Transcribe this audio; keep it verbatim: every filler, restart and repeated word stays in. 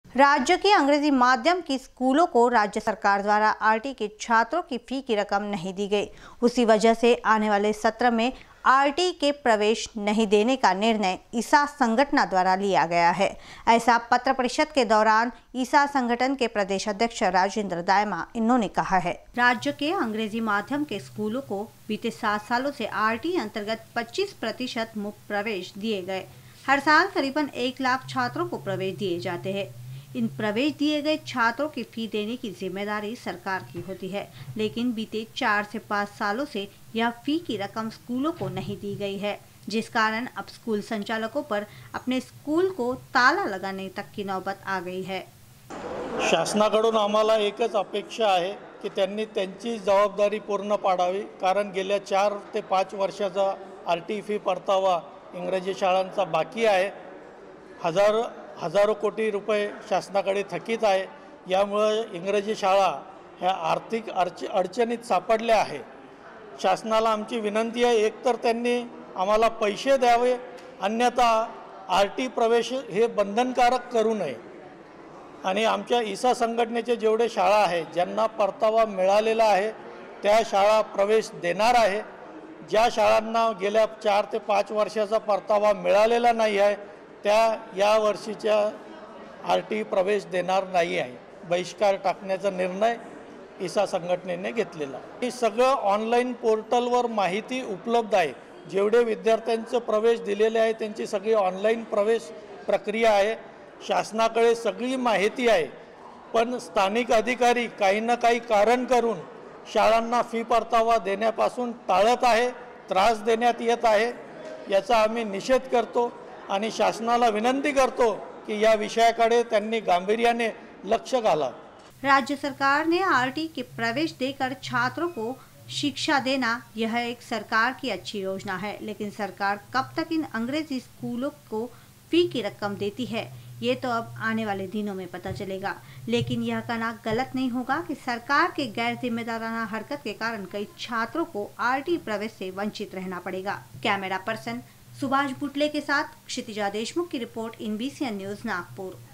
राज्य के अंग्रेजी माध्यम के स्कूलों को राज्य सरकार द्वारा आरटी के छात्रों की फी की रकम नहीं दी गई। उसी वजह से आने वाले सत्र में आरटी के प्रवेश नहीं देने का निर्णय ईसा संगठन द्वारा लिया गया है। ऐसा पत्र परिषद के दौरान ईसा संगठन के प्रदेश अध्यक्ष राजेंद्र दायमा इन्होंने कहा है। राज्य के अंग्रेजी माध्यम के स्कूलों को बीते सात सालों से आरटी अंतर्गत पच्चीस प्रतिशत मुफ्त प्रवेश दिए गए। हर साल करीबन एक लाख छात्रों को प्रवेश दिए जाते हैं। इन प्रवेश दिए गए छात्रों की फी देने की जिम्मेदारी सरकार की होती है, लेकिन बीते चार से पाँच सालों से यह फी की रकम स्कूलों को नहीं दी गई है, जिस कारण अब स्कूल संचालकों पर अपने स्कूल को ताला लगाने तक की नौबत आ गई है। शासनाकडून आम्हाला एकच अपेक्षा आहे की त्यांनी त्यांची जबाबदारी पूर्ण पाडावी, कारण गेल्या चार ते पाच वर्षाचा आरटी फी परतावा इंग्रजी शाळांचा बाकी आहे। हजार हजारो कोटी रुपये शासनाकडे थकीत आहे। यामुळे इंग्रजी शाळा ह्या आर्थिक अडचणीत सापडल्या आहे। शासनाला आमची विनंती आहे, एक तर त्यांनी आम्हाला पैसे द्यावे, अन्यथा आरटी प्रवेश हे बंधनकारक करू नये। आणि आमच्या ईसा संघटनेचे जेवढे शाळा आहे ज्यांना परतावा मिळालेला आहे त्या शाळा प्रवेश देणार आहे। ज्या शाळांना गेल्या चार ते पाच वर्षाचा परतावा मिळालेला नाही आहे त्या या वर्षीच्या आरटी प्रवेश देणार नाही आहे। बहिष्कार टाकण्याचा निर्णय ईसा संघटनेने घेतलेला आहे। हे सगळं ऑनलाईन पोर्टलवर माहिती उपलब्ध आहे। जेवढे विद्यार्थ्यांचे प्रवेश दिलेले आहे त्यांची सगळी ऑनलाईन प्रवेश प्रक्रिया आहे। शासनाकडे सगळी माहिती आहे, पण स्थानिक अधिकारी काही ना काही कारण करून शाळांना फी परतावा देण्यापासून टाळत आहे, त्रास देण्यात येत आहे। याचा आम्ही निषेध करतो आणि शासनाला विनंती करतो कि या विषयाकडे त्यांनी गांभीर्याने लक्ष घालावे। राज्य सरकार ने आरटी के प्रवेश देकर छात्रों को शिक्षा देना यह एक सरकार की अच्छी योजना है, लेकिन सरकार कब तक इन अंग्रेजी स्कूलों को फी की रकम देती है ये तो अब आने वाले दिनों में पता चलेगा। लेकिन यह कहना गलत नहीं होगा कि सरकार के गैर जिम्मेदाराना हरकत के कारण कई छात्रों को आरटी प्रवेश से वंचित रहना पड़ेगा। कैमरा पर्सन सुभाष बुटले के साथ क्षितिजा देशमुख की रिपोर्ट, एनबीसी न्यूज नागपुर।